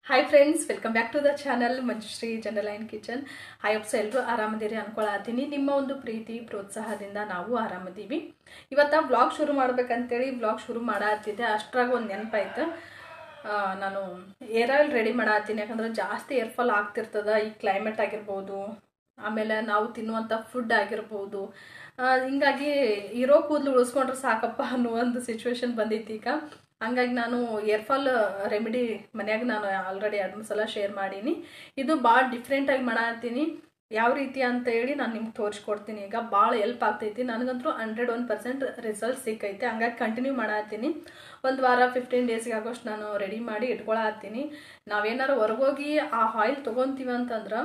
Hi friends, welcome back to the channel Manjushree general and kitchen. ಹಾಯಪ್ಸ್ ಎಲ್ಲರೂ ಆರಾಮದಿರಿ ಅನ್ಕೊಳತ್ತೀನಿ. ನಿಮ್ಮ ಒಂದು ಪ್ರೀತಿ ಪ್ರೋತ್ಸಾಹದಿಂದ ನಾವು ಆರಾಮದೀವಿ. ಇವತ್ತು ವ್ಲಾಗ್ ಶುರು ಮಾಡ್ಬೇಕಂತೇಳಿ ವ್ಲಾಗ್ ಶುರು ಮಾಡತ್ತಿದ್ದೆ. ಅಷ್ಟ್ರಾಗ ಒಂದು ನೆನಪಾಯ್ತು, ನಾನು ಏರ್ ಆಯಿಲ್ ರೆಡಿ ಮಾಡತ್ತೀನಿ. ಯಾಕಂದ್ರೆ ಜಾಸ್ತಿ ಏರ್ ಫಾಲ್ ಆಗ್ತಿರ್ತದ. ಈ ಕ್ಲೈಮೇಟ್ ಆಗಿರ್ಬೋದು, ಆಮೇಲೆ ನಾವು ತಿನ್ನುವಂಥ ಫುಡ್ ಆಗಿರ್ಬೋದು. ಹಿಂಗಾಗಿ ಇರೋ ಕೂದಲು ಉಳಿಸ್ಕೊಂಡ್ರೆ ಸಾಕಪ್ಪ ಅನ್ನೋ ಒಂದು ಸಿಚುವೇಶನ್ ಬಂದೈತಿ ಈಗ. ಹಂಗಾಗಿ ನಾನು ಏರ್ ಫಾಲ್ ರೆಮಿಡಿ ಮನ್ಯಾಗ ನಾನು ಆಲ್ರೆಡಿ 2-3 ಸಲ ಶೇರ್ ಮಾಡೀನಿ. ಇದು ಭಾಳ ಡಿಫ್ರೆಂಟಾಗಿ ಮಾಡತ್ತೀನಿ. ಯಾವ ರೀತಿ ಅಂತ ಹೇಳಿ ನಾನು ನಿಮ್ಗೆ ತೋರಿಸ್ಕೊಡ್ತೀನಿ. ಈಗ ಭಾಳ ಹೆಲ್ಪ್ ಆಗ್ತೈತಿ. ನನಗಂತೂ 101% ರಿಸಲ್ಟ್ ಸಿಕ್ಕೈತೆ. ಹಂಗಾಗಿ ಕಂಟಿನ್ಯೂ ಮಾಡತ್ತೀನಿ. ಒಂದು ವಾರ 15 ಡೇಸ್ಗೆ ಆಗೋಷ್ಟು ನಾನು ರೆಡಿ ಮಾಡಿ ಇಟ್ಕೊಳತ್ತೀನಿ. ನಾವೇನಾರು ಹೊರಗೋಗಿ ಆ ಆಯಿಲ್ ತೊಗೊತೀವಿ ಅಂತಂದ್ರೆ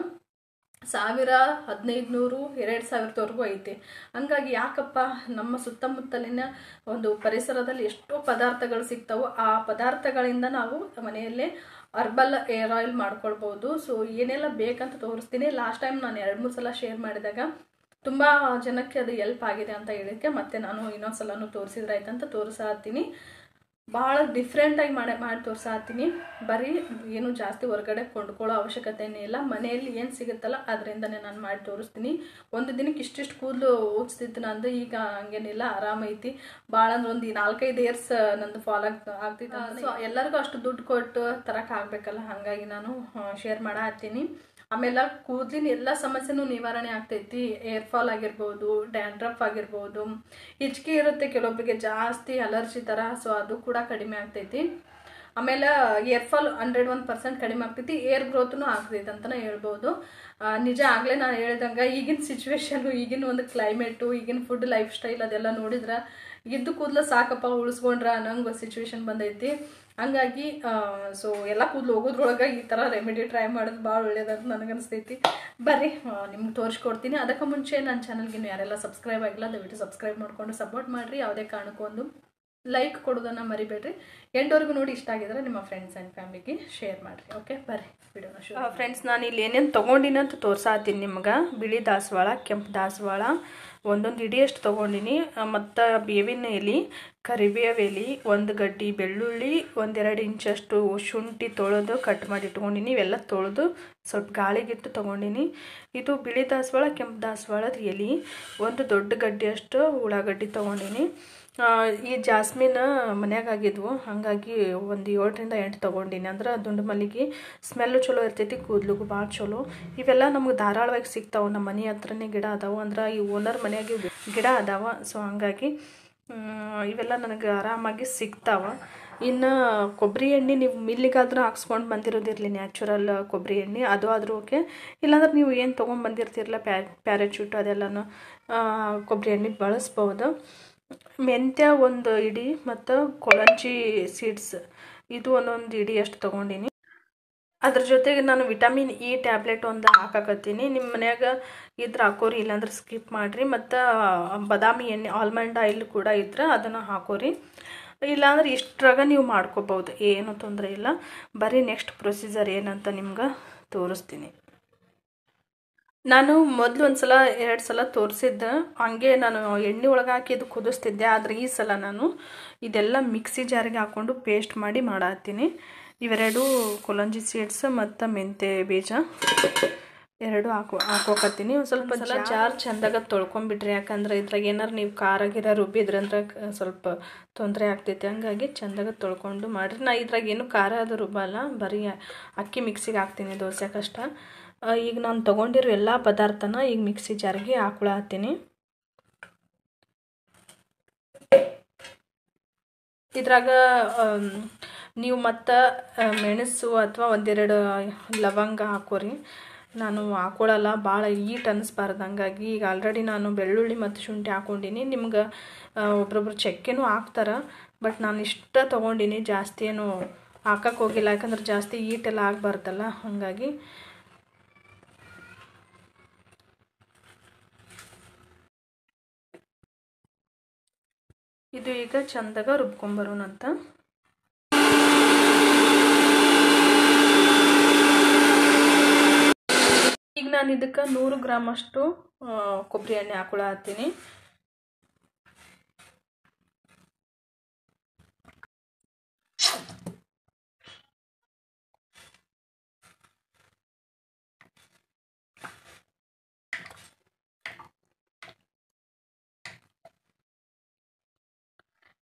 1000, 1500, 2000 ಐತಿ. ಹಂಗಾಗಿ ಯಾಕಪ್ಪ, ನಮ್ಮ ಸುತ್ತಮುತ್ತಲಿನ ಒಂದು ಪರಿಸರದಲ್ಲಿ ಎಷ್ಟೋ ಪದಾರ್ಥಗಳು ಸಿಗ್ತಾವೆ. ಆ ಪದಾರ್ಥಗಳಿಂದ ನಾವು ಮನೆಯಲ್ಲೇ ಹರ್ಬಲ್ ಏರ್ ಆಯಿಲ್ ಮಾಡ್ಕೊಳ್ಬೋದು. ಸೊ ಏನೆಲ್ಲ ಬೇಕಂತ ತೋರಿಸ್ತೀನಿ. ಲಾಸ್ಟ್ ಟೈಮ್ ನಾನು 2-3 ಸಲ ಶೇರ್ ಮಾಡಿದಾಗ ತುಂಬ ಜನಕ್ಕೆ ಅದು ಹೆಲ್ಪ್ ಆಗಿದೆ ಅಂತ ಹೇಳಿಕ್ಕೆ ಮತ್ತೆ ನಾನು ಇನ್ನೊಂದು ಸಲನೂ ತೋರಿಸಿದ್ರಾಯ್ತಂತ ತೋರಿಸಾತೀನಿ. ಭಾಳ ಡಿಫ್ರೆಂಟಾಗಿ ಮಾಡಿ ತೋರಿಸಾತೀನಿ. ಬರೀ ಏನು ಜಾಸ್ತಿ ಹೊರಗಡೆ ಕೊಂಡ್ಕೊಳ್ಳೋ ಅವಶ್ಯಕತೆನೇ ಇಲ್ಲ. ಮನೆಯಲ್ಲಿ ಏನು ಸಿಗುತ್ತಲ್ಲ ಅದರಿಂದನೇ ನಾನು ಮಾಡಿ ತೋರಿಸ್ತೀನಿ. ಒಂದು ದಿನಕ್ಕೆ ಇಷ್ಟಿಷ್ಟು ಕೂದಲು ಉಜ್ತಿತ್ತು ನಂದು. ಈಗ ಹಂಗೇನಿಲ್ಲ, ಆರಾಮೈತಿ. ಭಾಳ ಅಂದ್ರೆ ಒಂದು 4-5 ಇಯರ್ಸ್ ನಂದು ಫಾಲ್ ಆಗ್ತಿತ್ತು. ಸೊ ಎಲ್ಲರಿಗೂ ಅಷ್ಟು ದುಡ್ಡು ಕೊಟ್ಟು ತರಕ್ಕಾಗಬೇಕಲ್ಲ, ಹಾಗಾಗಿ ನಾನು ಶೇರ್ ಮಾಡತ್ತೀನಿ. ಆಮೇಲೆ ಕೂದಲಿನ ಎಲ್ಲ ಸಮಸ್ಯೆನೂ ನಿವಾರಣೆ ಆಗ್ತೈತಿ. ಏರ್ ಫಾಲ್ ಆಗಿರ್ಬೋದು, ಡ್ಯಾಂಡ್ರಫ್ ಆಗಿರ್ಬೋದು, ಹಿಚ್ಕಿ ಇರುತ್ತೆ ಕೆಲವೊಬ್ಬರಿಗೆ, ಜಾಸ್ತಿ ಅಲರ್ಜಿ ಥರ. ಸೊ ಅದು ಕೂಡ ಕಡಿಮೆ ಆಗ್ತೈತಿ. ಆಮೇಲೆ ಏರ್ ಫಾಲ್ 101% ಕಡಿಮೆ ಆಗ್ತೈತಿ. ಏರ್ ಗ್ರೋತ್ನು ಆಗ್ತೈತಿ ಅಂತಲೇ ಹೇಳ್ಬೋದು. ನಿಜ, ಆಗಲೇ ನಾನು ಹೇಳ್ದಂಗೆ ಈಗಿನ ಸಿಚುವೇಶನು, ಈಗಿನ ಒಂದು ಕ್ಲೈಮೇಟು, ಈಗಿನ ಫುಡ್ ಲೈಫ್ ಸ್ಟೈಲ್ ಅದೆಲ್ಲ ನೋಡಿದ್ರೆ ಇದ್ದು ಕೂದಲು ಸಾಕಪ್ಪ ಉಳಿಸ್ಕೊಂಡ್ರೆ ಅನ್ನೋಂಗೆ ಸಿಚುವೇಶನ್ ಬಂದೈತಿ. ಹಂಗಾಗಿ ಸೊ ಎಲ್ಲ ಕೂದಲು ಹೋಗೋದ್ರೊಳಗೆ ಈ ಥರ ರೆಮಿಡಿ ಟ್ರೈ ಮಾಡೋದು ಭಾಳ ಒಳ್ಳೇದಂತ ನನಗನ್ನಿಸ್ತೈತಿ. ಬರ್ರಿ ನಿಮ್ಗೆ ತೋರಿಸ್ಕೊಡ್ತೀನಿ. ಅದಕ್ಕೆ ಮುಂಚೆ ನನ್ನ ಚಾನಲ್ಗೆ ಯಾರೆಲ್ಲ ಸಬ್ಸ್ಕ್ರೈಬ್ ಆಗಿಲ್ಲ ದಯವಿಟ್ಟು ಸಬ್ಸ್ಕ್ರೈಬ್ ಮಾಡಿಕೊಂಡು ಸಪೋರ್ಟ್ ಮಾಡಿರಿ. ಯಾವುದೇ ಕಾರಣಕ್ಕೂ ಒಂದು ಲೈಕ್ ಕೊಡೋದನ್ನು ಮರಿಬೇಡ್ರಿ. ಎಂಟವರೆಗೂ ನೋಡಿ ಇಷ್ಟ ಆಗಿದ್ರೆ ನಿಮ್ಮ ಫ್ರೆಂಡ್ಸ್ ಆ್ಯಂಡ್ ಫ್ಯಾಮಿಲಿಗೆ ಶೇರ್ ಮಾಡಿರಿ. ಓಕೆ, ಬರ್ರಿ ವಿಡಿಯೋನ ಶುರು. ಫ್ರೆಂಡ್ಸ್, ನಾನು ಇಲ್ಲಿ ಏನೇನು ತೊಗೊಂಡಿನಿ ಅಂತ ತೋರ್ಸಾತೀನಿ ನಿಮ್ಗೆ. ಬಿಳಿ ದಾಸವಾಳ, ಕೆಂಪು ದಾಸವಾಳ ಒಂದೊಂದು ಇಡಿಯಷ್ಟು ತೊಗೊಂಡಿನಿ. ಮತ್ತು ಬೇವಿನ ಎಲೆ, ಕರಿಬೇವು ಎಲೆ, 1 ಗಡ್ಡಿ ಬೆಳ್ಳುಳ್ಳಿ, 1-2 ಇಂಚಷ್ಟು ಶುಂಠಿ ತೊಳೆದು ಕಟ್ ಮಾಡಿ ಇಟ್ಕೊಂಡಿನಿ. ಇವೆಲ್ಲ ತೊಳೆದು ಸ್ವಲ್ಪ ಗಾಳಿಗಿಟ್ಟು ತೊಗೊಂಡಿನಿ. ಇದು ಬಿಳಿ ದಾಸವಾಳ, ಕೆಂಪು ದಾಸವಾಳದ ಎಲೆ. 1 ದೊಡ್ಡ ಗಡ್ಡಿಯಷ್ಟು ಉಳ್ಳಾಗಡ್ಡಿ ತೊಗೊಂಡಿನಿ. ಈ ಜಾಸ್ಮಿನ್ ಮನ್ಯಾಗ ಆಗಿದ್ವು, ಹಾಗಾಗಿ ಒಂದು 7-8 ತೊಗೊಂಡಿನಿ. ಅಂದ್ರೆ ದುಂಡು ಮಲ್ಲಿಗೆ ಸ್ಮೆಲ್ಲು ಚಲೋ ಇರ್ತೈತಿ, ಕೂದಲಿಗೂ ಭಾಳ ಚಲೋ. ಇವೆಲ್ಲ ನಮ್ಗೆ ಧಾರಾಳವಾಗಿ ಸಿಗ್ತಾವೆ. ನಮ್ಮ ಮನೆ ಹತ್ರನೇ ಗಿಡ ಅದಾವೆ. ಅಂದ್ರೆ ಈ ಓನರ್ ಮನೆಯಾಗೆ ಗಿಡ ಅದಾವ. ಸೊ ಹಂಗಾಗಿ ಇವೆಲ್ಲ ನನಗೆ ಆರಾಮಾಗಿ ಸಿಗ್ತಾವೆ. ಇನ್ನು ಕೊಬ್ಬರಿ ಎಣ್ಣೆ ನೀವು ಮಿಲ್ಲಿಗಾದ್ರೂ ಹಾಕ್ಸ್ಕೊಂಡು ಬಂದಿರೋದಿರಲಿ, ನ್ಯಾಚುರಲ್ ಕೊಬ್ಬರಿ ಎಣ್ಣೆ ಅದು ಆದರೂ ಓಕೆ. ಇಲ್ಲಾಂದ್ರೆ ನೀವು ಏನು ತೊಗೊಂಡ್ಬಂದಿರ್ತಿರಲ್ಲ ಪ್ಯಾರಾಚೂಟ್ ಅದೆಲ್ಲನೂ ಕೊಬ್ಬರಿ ಎಣ್ಣೆ ಬಳಸ್ಬೋದು. ಮೆಂತ್ಯ 1 ಇಡಿ ಮತ್ತು ಕೊಳಂಜಿ ಸೀಡ್ಸ್ ಇದು 1 ಇಡಿ ಅಷ್ಟು ತೊಗೊಂಡಿನಿ. ಅದ್ರ ಜೊತೆಗೆ ನಾನು ವಿಟಮಿನ್ ಇ ಟ್ಯಾಬ್ಲೆಟ್ ಒಂದು ಹಾಕಕತ್ತೀನಿ. ನಿಮ್ಮ ಮನ್ಯಾಗ ಇದ್ರೆ ಹಾಕೋರಿ, ಇಲ್ಲಾಂದ್ರೆ ಸ್ಕಿಪ್ ಮಾಡಿರಿ. ಮತ್ತು ಬಾದಾಮಿ ಎಣ್ಣೆ, ಆಲ್ಮಂಡ್ ಆಯಿಲ್ ಕೂಡ ಇದ್ರೆ ಅದನ್ನು ಹಾಕೋರಿ. ಇಲ್ಲಾಂದ್ರೆ ಇಷ್ಟ್ರಾಗ ನೀವು ಮಾಡ್ಕೋಬೋದು, ಏನೂ ತೊಂದರೆ ಇಲ್ಲ. ಬರೀ ನೆಕ್ಸ್ಟ್ ಪ್ರೊಸೀಜರ್ ಏನಂತ ನಿಮ್ಗೆ ತೋರಿಸ್ತೀನಿ. ನಾನು ಮೊದಲು 1 ಸಲ 2 ಸಲ ತೋರಿಸಿದ್ದೆ. ಹಂಗೆ ನಾನು ಎಣ್ಣೆ ಒಳಗೆ ಹಾಕಿ ಇದು ಕುದಿಸ್ತಿದ್ದೆ. ಆದರೆ ಈ ಸಲ ನಾನು ಇದೆಲ್ಲ ಮಿಕ್ಸಿ ಜಾರಿಗೆ ಹಾಕ್ಕೊಂಡು ಪೇಸ್ಟ್ ಮಾಡಿ ಮಾಡತ್ತೀನಿ. ಇವೆರಡು ಕೊಲಂಜಿ ಸೀಡ್ಸ್ ಮತ್ತು ಮೆಂತ್ಯ ಬೀಜ 2 ಹಾಕೋಕತ್ತೀನಿ. ಒಂದು ಸ್ವಲ್ಪ ಸಲ ಜಾರ್ ಚೆಂದಾಗ ತೊಳ್ಕೊಂಬಿಟ್ರಿ. ಯಾಕಂದ್ರೆ ಇದ್ರಾಗ ಏನಾರು ನೀವು ಖಾರ ರುಬ್ಬಿದ್ರಂದ್ರೆ ಸ್ವಲ್ಪ ತೊಂದರೆ ಆಗ್ತೈತಿ. ಹಂಗಾಗಿ ಚೆಂದಾಗ ತೊಳ್ಕೊಂಡು ಮಾಡಿರಿ. ನಾ ಇದ್ರಾಗ ಏನು ಖಾರ ಅದು ರುಬ್ಬಲ್ಲ, ಬರೀ ಅಕ್ಕಿ ಮಿಕ್ಸಿಗೆ ಹಾಕ್ತೀನಿ ದೋಸೆಗಷ್ಟ. ಈಗ ನಾನು ತೊಗೊಂಡಿರೋ ಎಲ್ಲ ಪದಾರ್ಥನ ಈಗ ಮಿಕ್ಸಿ ಜಾರಿಗೆ ಹಾಕ್ಕೊಳತ್ತೀನಿ. ಇದ್ರಾಗ ನೀವು ಮತ್ತು ಮೆಣಸು ಅಥವಾ 1-2 ಲವಂಗ ಹಾಕೋರಿ. ನಾನು ಹಾಕೊಳ್ಳಲ್ಲ, ಭಾಳ ಈಟ್ ಅನ್ನಿಸ್ಬಾರ್ದು. ಹಂಗಾಗಿ ಈಗ ಆಲ್ರೆಡಿ ನಾನು ಬೆಳ್ಳುಳ್ಳಿ ಮತ್ತು ಶುಂಠಿ ಹಾಕ್ಕೊಂಡಿನಿ. ನಿಮ್ಗೆ ಒಬ್ರೊಬ್ರು ಚಕ್ಕೆನೂ ಹಾಕ್ತಾರೆ, ಬಟ್ ನಾನು ಇಷ್ಟ ತೊಗೊಂಡಿನಿ. ಜಾಸ್ತಿ ಏನು ಹಾಕಕ್ಕೆ ಹೋಗಿಲ್ಲ, ಯಾಕಂದ್ರೆ ಜಾಸ್ತಿ ಈಟೆಲ್ಲ ಆಗಬಾರ್ದಲ್ಲ. ಹಾಗಾಗಿ ಇದು ಈಗ ಚಂದಾಗ ರುಬ್ಕೊಂಬರೋಣಂತ. ಈಗ ನಾನು ಇದಕ್ಕೆ 100 ಗ್ರಾಮ್ ಅಷ್ಟು ಕೊಬ್ಬರಿ ಎಣ್ಣೆ ಹಾಕೊಳತ್ತೀನಿ.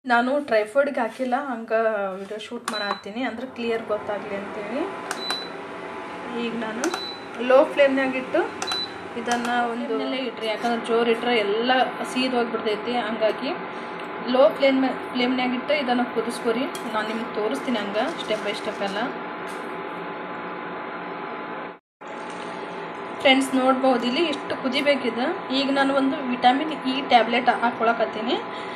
ನಾನು ಟ್ರೈಫೋಡಿಗೆ ಹಾಕಿಲ್ಲ, ಹಂಗೆ ವಿಡಿಯೋ ಶೂಟ್ ಮಾಡತ್ತೀನಿ ಅಂದ್ರೆ ಕ್ಲಿಯರ್ ಗೊತ್ತಾಗಲಿ ಅಂತೇಳಿ. ಈಗ ನಾನು ಲೋ ಫ್ಲೇಮ್ನಾಗಿಟ್ಟು ಇದನ್ನು ಒಂದು ಇಟ್ರಿ, ಯಾಕಂದ್ರೆ ಜೋರಿಟ್ರೆ ಎಲ್ಲ ಸೀದ್ ಹೋಗಿಬಿಡ್ತೈತಿ. ಹಂಗಾಗಿ ಲೋ ಫ್ಲೇಮ್ನಾಗಿಟ್ಟು ಇದನ್ನು ಕುದಿಸ್ಕೊರಿ. ನಾನು ನಿಮ್ಗೆ ತೋರಿಸ್ತೀನಿ ಹಂಗೆ ಸ್ಟೆಪ್ ಬೈ ಸ್ಟೆಪ್ ಎಲ್ಲ. ಫ್ರೆಂಡ್ಸ್ ನೋಡ್ಬೋದು ಇಲ್ಲಿ ಇಷ್ಟು ಕುದಿಬೇಕಿದೆ. ಈಗ ನಾನು ಒಂದು ವಿಟಮಿನ್ ಇ ಟ್ಯಾಬ್ಲೆಟ್ ಹಾಕ್ಕೊಳಕತ್ತೀನಿ.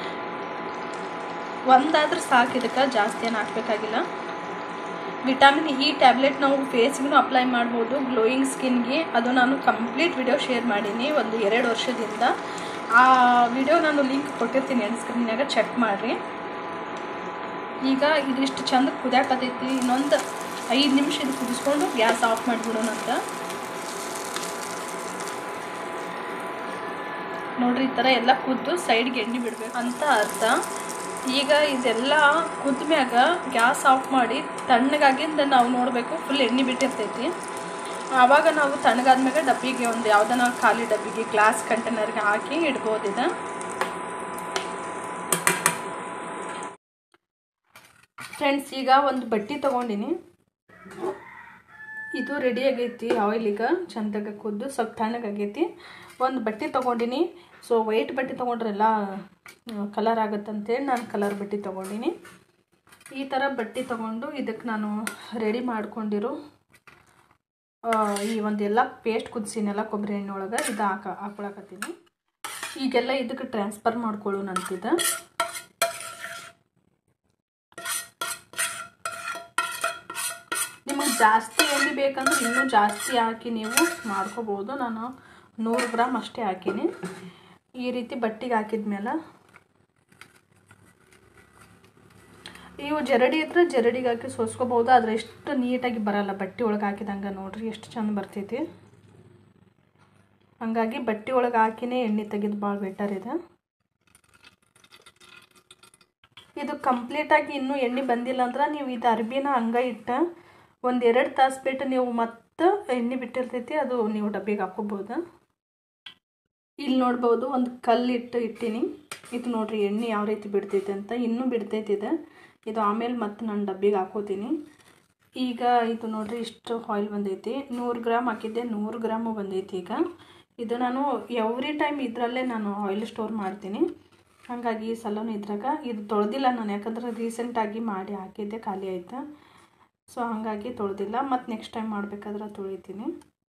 ಒಂದಾದ್ರೂ ಸಾಕು, ಇದಕ್ಕೆ ಜಾಸ್ತಿ ಏನು ಹಾಕಬೇಕಾಗಿಲ್ಲ. ವಿಟಮಿನ್ ಇ ಟ್ಯಾಬ್ಲೆಟ್ ನಾವು ಫೇಸ್ಗೂ ಅಪ್ಲೈ ಮಾಡ್ಬೋದು, ಗ್ಲೋಯಿಂಗ್ ಸ್ಕಿನ್ಗೆ. ಅದು ನಾನು ಕಂಪ್ಲೀಟ್ ವಿಡಿಯೋ ಶೇರ್ ಮಾಡೀನಿ ಒಂದು 2 ವರ್ಷದಿಂದ. ಆ ವಿಡಿಯೋ ನಾನು ಲಿಂಕ್ ಕೊಟ್ಟಿರ್ತೀನಿ ಎಂಡ್ ಸ್ಕ್ರೀನ್ಯಾಗ, ಚೆಕ್ ಮಾಡಿರಿ. ಈಗ ಇದಿಷ್ಟು ಚಂದ ಕುದಿಯಾಕತೈತಿ. ಇನ್ನೊಂದು 5 ನಿಮಿಷ ಇದು ಕುದಿಸ್ಕೊಂಡು ಗ್ಯಾಸ್ ಆಫ್ ಮಾಡಿಬಿಡೋಣ ಅಂತ. ನೋಡ್ರಿ, ಈ ಥರ ಎಲ್ಲ ಕುದ್ದು ಸೈಡ್ಗೆ ಎಣ್ಣೆ ಬಿಡಬೇಕು ಅಂತ ಅರ್ಥ. ಈಗ ಇದೆಲ್ಲ ಕುದ್ಮ್ಯಾಗ ಗ್ಯಾಸ್ ಆಫ್ ಮಾಡಿ ತಣ್ಣಗಾಗಿಂದ ನಾವು ನೋಡಬೇಕು ಫುಲ್ ಎಣ್ಣೆ ಬಿಟ್ಟಿರ್ತೈತಿ. ಆವಾಗ ನಾವು ತಣ್ಣಗಾದ್ಮ್ಯಾಗ ಡಬ್ಬಿಗೆ ಒಂದು ಯಾವುದನ್ನ ಖಾಲಿ ಡಬ್ಬಿಗೆ ಗ್ಲಾಸ್ ಕಂಟೈನರ್ಗೆ ಹಾಕಿ ಇಡ್ಬೋದಿದೆ. ಫ್ರೆಂಡ್ಸ್, ಈಗ ಒಂದು ಬಟ್ಟೆ ತೊಗೊಂಡಿನಿ. ಇದು ರೆಡಿ ಆಗೈತಿ. ಆಯಿಲ್ ಈಗ ಚಂದಾಗ ಕುದ್ದು ಸ್ವಲ್ಪ ತಣ್ಣಗಾಗೈತಿ. ಒಂದು ಬಟ್ಟೆ ತೊಗೊಂಡಿನಿ. ಸೊ ವೈಟ್ ಬಟ್ಟೆ ತೊಗೊಂಡ್ರೆಲ್ಲ ಕಲರ್ ಆಗುತ್ತಂತೇಳಿ ನಾನು ಕಲರ್ ಬಟ್ಟೆ ತೊಗೊಂಡಿನಿ. ಈ ಥರ ಬಟ್ಟೆ ತೊಗೊಂಡು ಇದಕ್ಕೆ ನಾನು ರೆಡಿ ಮಾಡ್ಕೊಂಡಿರೋ ಈ ಒಂದೆಲ್ಲ ಪೇಸ್ಟ್ ಕುದಿಸಿನೆಲ್ಲ ಕೊಬ್ಬರಿ ಎಣ್ಣೆ ಒಳಗೆ ಇದು ಹಾಕೊಳಕತ್ತೀನಿ. ಈಗೆಲ್ಲ ಇದಕ್ಕೆ ಟ್ರಾನ್ಸ್ಫರ್ ಮಾಡ್ಕೊಳ್ಳೋಣಂತಿದೆ. ನಿಮಗೆ ಜಾಸ್ತಿ ಎಣ್ಣೆ ಬೇಕಂದ್ರೆ ಇನ್ನೂ ಜಾಸ್ತಿ ಹಾಕಿ ನೀವು ಮಾಡ್ಕೋಬೋದು. ನಾನು 100 ಗ್ರಾಮ್ ಅಷ್ಟೇ ಹಾಕೀನಿ. ಈ ರೀತಿ ಬಟ್ಟೆಗೆ ಹಾಕಿದ್ಮೇಲೆ ಇವು ಜರಡಿ ಇದ್ರೆ ಜರಡಿಗೆ ಹಾಕಿ ಸೋಸ್ಕೋಬೋದು. ಆದರೆ ಎಷ್ಟು ನೀಟಾಗಿ ಬರಲ್ಲ ಬಟ್ಟೆ ಒಳಗೆ ಹಾಕಿದಂಗೆ. ನೋಡ್ರಿ ಎಷ್ಟು ಚಂದ ಬರ್ತೈತಿ. ಹಾಗಾಗಿ ಬಟ್ಟೆ ಒಳಗೆ ಹಾಕಿನೇ ಎಣ್ಣೆ ತೆಗೆದು ಭಾಳ ಬೆಟರ್ ಇದೆ. ಇದು ಕಂಪ್ಲೀಟಾಗಿ ಇನ್ನೂ ಎಣ್ಣೆ ಬಂದಿಲ್ಲ ಅಂದ್ರೆ ನೀವು ಇದು ಅರ್ಬಿನ ಹಂಗೆ ಇಟ್ಟು 1-2 ತಾಸು ಬಿಟ್ಟು ನೀವು ಮತ್ತೆ ಎಣ್ಣೆ ಬಿಟ್ಟಿರ್ತೈತಿ, ಅದು ನೀವು ಡಬ್ಬಿಗೆ ಹಾಕೋಬೋದು. ಇಲ್ಲಿ ನೋಡ್ಬೋದು ಒಂದು ಕಲ್ಲಿಟ್ಟು ಇಟ್ಟೀನಿ. ಇದು ನೋಡ್ರಿ ಎಣ್ಣೆ ಯಾವ ರೀತಿ ಬಿಡ್ತೈತೆ ಅಂತ. ಇನ್ನೂ ಬಿಡ್ತೈತಿದೆ ಇದು. ಆಮೇಲೆ ಮತ್ತೆ ನಾನು ಡಬ್ಬಿಗೆ ಹಾಕೋತೀನಿ. ಈಗ ಇದು ನೋಡ್ರಿ ಇಷ್ಟು ಆಯಿಲ್ ಬಂದೈತಿ. 100 ಗ್ರಾಮ್ ಹಾಕಿದ್ದೆ, 100 ಗ್ರಾಮು ಬಂದೈತಿ. ಈಗ ಇದು ನಾನು ಎವ್ರಿ ಟೈಮ್ ಇದರಲ್ಲೇ ನಾನು ಆಯಿಲ್ ಸ್ಟೋರ್ ಮಾಡ್ತೀನಿ. ಹಾಗಾಗಿ ಈ ಸಲನೂ ಇದ್ರಾಗ ಇದು ತೊಳೆದಿಲ್ಲ ನಾನು, ಯಾಕಂದ್ರೆ ರೀಸೆಂಟಾಗಿ ಮಾಡಿ ಹಾಕಿದ್ದೆ, ಖಾಲಿ ಆಯಿತಾ. ಸೊ ಹಾಗಾಗಿ ತೊಳೆದಿಲ್ಲ. ಮತ್ತು ನೆಕ್ಸ್ಟ್ ಟೈಮ್ ಮಾಡಬೇಕಾದ್ರೆ ತೊಳಿತೀನಿ.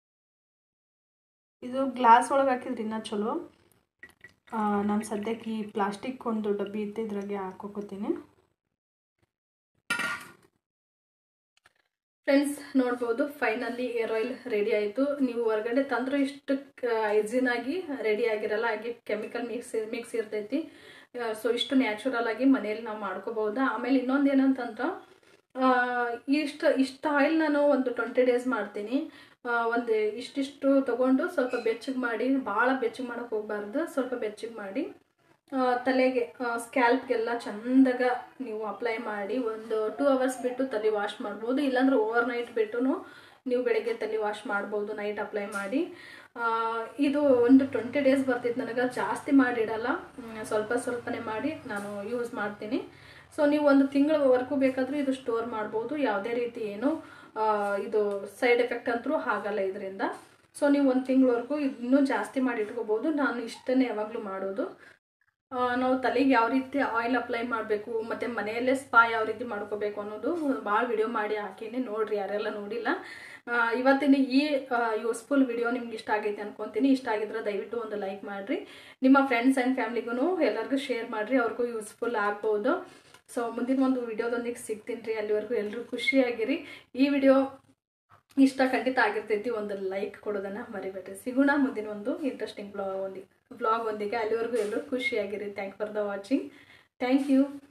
ಇದು ಗ್ಲಾಸ್ ಒಳಗೆ ಹಾಕಿದ್ರೆ ಇನ್ನೂ ಚಲೋ. ನಾನು ಸದ್ಯಕ್ಕೆ ಈ ಪ್ಲಾಸ್ಟಿಕ್ ಒಂದು ಡಬ್ಬಿ ಇತ್ತು, ಇದ್ರಾಗೆ ಹಾಕೋತೀನಿ. ಫ್ರೆಂಡ್ಸ್ ನೋಡ್ಬೋದು ಫೈನಲಿ ಏರ್ ಆಯಿಲ್ ರೆಡಿ ಆಯಿತು. ನೀವು ಹೊರಗಡೆ ತಂದರೂ ಇಷ್ಟು ಈಸಿನಾಗಿ ರೆಡಿ ಆಗಿರಲ್ಲ, ಹಾಗೆ ಕೆಮಿಕಲ್ ಮಿಕ್ಸ್ ಇರ್ತೈತಿ. ಸೊ ಇಷ್ಟು ನ್ಯಾಚುರಲ್ ಆಗಿ ಮನೆಯಲ್ಲಿ ನಾವು ಮಾಡ್ಕೋಬಹುದು. ಆಮೇಲೆ ಇನ್ನೊಂದು ಏನಂತಂದ್ರೆ ಇಷ್ಟು ಆಯಿಲ್ ನಾನು ಒಂದು 20 ಡೇಸ್ ಮಾಡ್ತೀನಿ. ಒಂದು ಇಷ್ಟಿಷ್ಟು ತೊಗೊಂಡು ಸ್ವಲ್ಪ ಬೆಚ್ಚಗೆ ಮಾಡಿ, ಭಾಳ ಬೆಚ್ಚಗೆ ಮಾಡೋಕ್ಕೆ ಹೋಗಬಾರ್ದು, ಸ್ವಲ್ಪ ಬೆಚ್ಚಗೆ ಮಾಡಿ ತಲೆಗೆ ಸ್ಕ್ಯಾಲ್ಪ್ಗೆಲ್ಲ ಚಂದಾಗ ನೀವು ಅಪ್ಲೈ ಮಾಡಿ ಒಂದು 2 ಅವರ್ಸ್ ಬಿಟ್ಟು ತಲೆ ವಾಶ್ ಮಾಡ್ಬೋದು. ಇಲ್ಲಾಂದ್ರೆ ಓವರ್ ನೈಟ್ ಬಿಟ್ಟು ನೀವು ಬೆಳಗ್ಗೆ ತಲೆ ವಾಶ್ ಮಾಡ್ಬೋದು, ನೈಟ್ ಅಪ್ಲೈ ಮಾಡಿ. ಇದು ಒಂದು 20 ಡೇಸ್ ಬರ್ತಿತ್ತು ನನಗೆ. ಜಾಸ್ತಿ ಮಾಡಿಡಲ್ಲ, ಸ್ವಲ್ಪನೇ ಮಾಡಿ ನಾನು ಯೂಸ್ ಮಾಡ್ತೀನಿ. ಸೊ ನೀವು ಒಂದು ತಿಂಗಳವರೆಗೂ ಬೇಕಾದರೂ ಇದು ಸ್ಟೋರ್ ಮಾಡ್ಬೋದು. ಯಾವುದೇ ರೀತಿ ಏನು ಇದು ಸೈಡ್ ಎಫೆಕ್ಟ್ ಅಂತೂ ಆಗಲ್ಲ ಇದರಿಂದ. ಸೊ ನೀವು ಒಂದು ತಿಂಗಳವರೆಗೂ ಇನ್ನೂ ಜಾಸ್ತಿ ಮಾಡಿ ಇಟ್ಕೋಬೋದು. ನಾನು ಇಷ್ಟನ್ನೇ ಯಾವಾಗಲೂ ಮಾಡೋದು. ನಾವು ತಲೆಗೆ ಯಾವ ರೀತಿ ಆಯಿಲ್ ಅಪ್ಲೈ ಮಾಡಬೇಕು ಮತ್ತು ಮನೆಯಲ್ಲೇ ಸ್ಪಾ ಯಾವ ರೀತಿ ಮಾಡ್ಕೋಬೇಕು ಅನ್ನೋದು ಭಾಳ ವಿಡಿಯೋ ಮಾಡಿ ಹಾಕೀನಿ, ನೋಡಿರಿ ಯಾರೆಲ್ಲ ನೋಡಿಲ್ಲ. ಇವತ್ತಿನ ಈ ಯೂಸ್ಫುಲ್ ವಿಡಿಯೋ ನಿಮ್ಗೆ ಇಷ್ಟ ಆಗೈತೆ ಅನ್ಕೊತೀನಿ. ಇಷ್ಟ ಆಗಿದ್ರೆ ದಯವಿಟ್ಟು ಒಂದು ಲೈಕ್ ಮಾಡಿರಿ. ನಿಮ್ಮ ಫ್ರೆಂಡ್ಸ್ ಆ್ಯಂಡ್ ಫ್ಯಾಮಿಲಿಗೂ ಎಲ್ಲರಿಗೂ ಶೇರ್ ಮಾಡಿರಿ, ಅವ್ರಿಗೂ ಯೂಸ್ಫುಲ್ ಆಗ್ಬೋದು. ಸೊ ಮುಂದಿನ ಒಂದು ವಿಡಿಯೋದೊಂದಿಗೆ ಸಿಗ್ತೀನಿ ರೀ. ಅಲ್ಲಿವರೆಗೂ ಎಲ್ಲರೂ ಖುಷಿಯಾಗಿರಿ. ಈ ವಿಡಿಯೋ ಇಷ್ಟ ಖಂಡಿತ ಆಗಿರ್ತೈತಿ. ಒಂದು ಲೈಕ್ ಕೊಡೋದನ್ನು ಮರಿಬೇಡ್ರಿ. ಸಿಗೋಣ ಮುಂದಿನ ಒಂದು ಇಂಟ್ರೆಸ್ಟಿಂಗ್ ವ್ಲಾಗ್ ಒಂದಿಗೆ. ಅಲ್ಲಿವರೆಗೂ ಎಲ್ಲರೂ ಖುಷಿಯಾಗಿರಿ. Thank for the watching. Thank you.